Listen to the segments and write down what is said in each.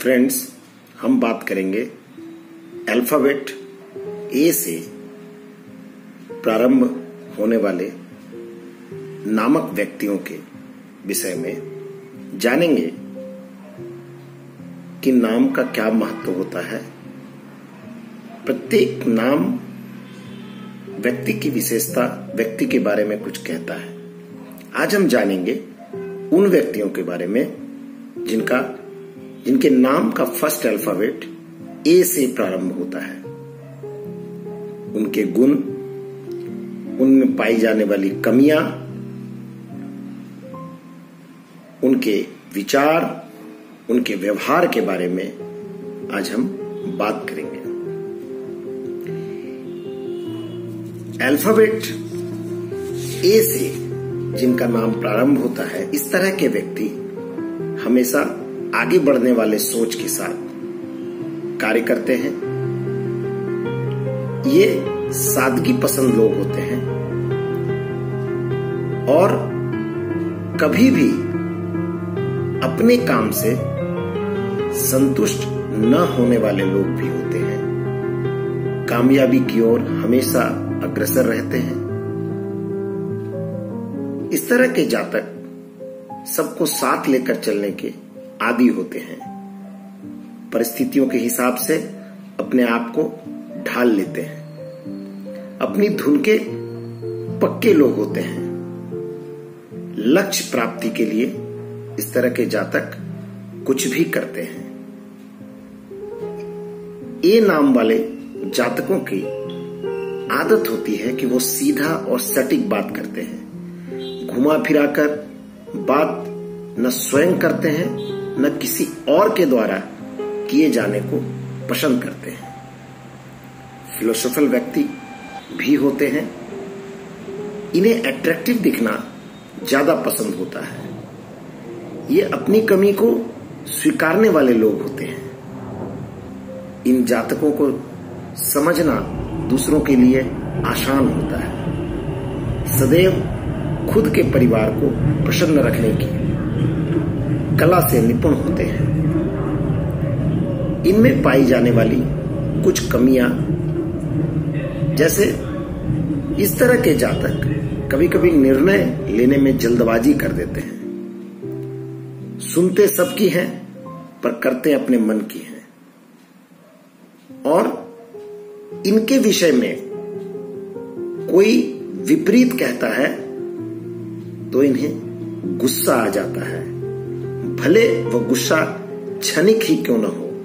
Friends, हम बात करेंगे अल्फाबेट ए से प्रारंभ होने वाले नामक व्यक्तियों के विषय में। जानेंगे कि नाम का क्या महत्व होता है। प्रत्येक नाम व्यक्ति की विशेषता, व्यक्ति के बारे में कुछ कहता है। आज हम जानेंगे उन व्यक्तियों के बारे में जिनके नाम का फर्स्ट अल्फाबेट ए से प्रारंभ होता है। उनके गुण, उनमें पाई जाने वाली कमियां, उनके विचार, उनके व्यवहार के बारे में आज हम बात करेंगे। अल्फाबेट ए से जिनका नाम प्रारंभ होता है, इस तरह के व्यक्ति हमेशा आगे बढ़ने वाले सोच के साथ कार्य करते हैं। ये सादगी पसंद लोग होते हैं और कभी भी अपने काम से संतुष्ट न होने वाले लोग भी होते हैं। कामयाबी की ओर हमेशा अग्रसर रहते हैं। इस तरह के जातक सबको साथ लेकर चलने के आदी होते हैं। परिस्थितियों के हिसाब से अपने आप को ढाल लेते हैं। अपनी धुन के पक्के लोग होते हैं। लक्ष्य प्राप्ति के लिए इस तरह के जातक कुछ भी करते हैं। ए नाम वाले जातकों की आदत होती है कि वो सीधा और सटीक बात करते हैं। घुमा फिराकर बात न स्वयं करते हैं, न किसी और के द्वारा किए जाने को पसंद करते हैं। फिलोसोफल व्यक्ति भी होते हैं। इन्हें अट्रैक्टिव दिखना ज्यादा पसंद होता है। ये अपनी कमी को स्वीकारने वाले लोग होते हैं। इन जातकों को समझना दूसरों के लिए आसान होता है। सदैव खुद के परिवार को प्रसन्न रखने की कला से निपुण होते हैं। इनमें पाई जाने वाली कुछ कमियां, जैसे इस तरह के जातक कभी कभी निर्णय लेने में जल्दबाजी कर देते हैं। सुनते सबकी हैं पर करते अपने मन की हैं। और इनके विषय में कोई विपरीत कहता है तो इन्हें गुस्सा आ जाता है, भले वह गुस्सा क्षणिक ही क्यों न हो।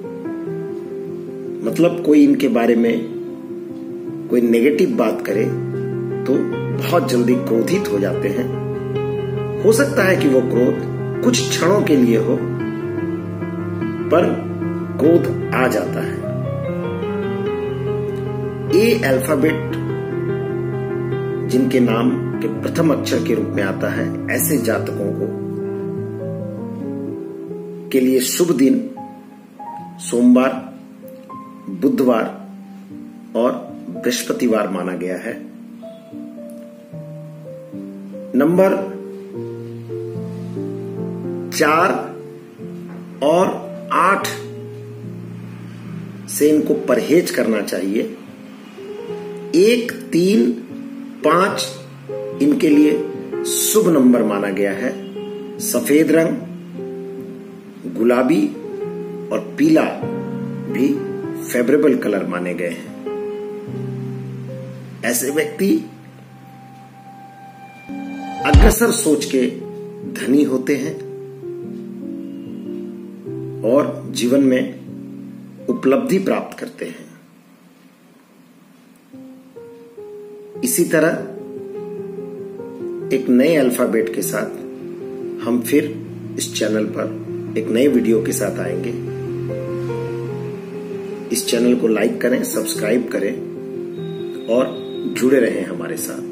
मतलब कोई इनके बारे में कोई नेगेटिव बात करे तो बहुत जल्दी क्रोधित हो जाते हैं। हो सकता है कि वो क्रोध कुछ क्षणों के लिए हो, पर क्रोध आ जाता है। ए अल्फाबेट जिनके नाम के प्रथम अक्षर के रूप में आता है, ऐसे जातकों को के लिए शुभ दिन सोमवार, बुधवार और बृहस्पतिवार माना गया है। नंबर 4 और 8 से इनको परहेज करना चाहिए। 1, 3, 5 इनके लिए शुभ नंबर माना गया है। सफेद रंग, गुलाबी और पीला भी फेवरेबल कलर माने गए हैं। ऐसे व्यक्ति अग्रसर सोच के धनी होते हैं और जीवन में उपलब्धि प्राप्त करते हैं। इसी तरह एक नए अल्फाबेट के साथ हम फिर इस चैनल पर एक नए वीडियो के साथ आएंगे। इस चैनल को लाइक करें, सब्सक्राइब करें और जुड़े रहें हमारे साथ।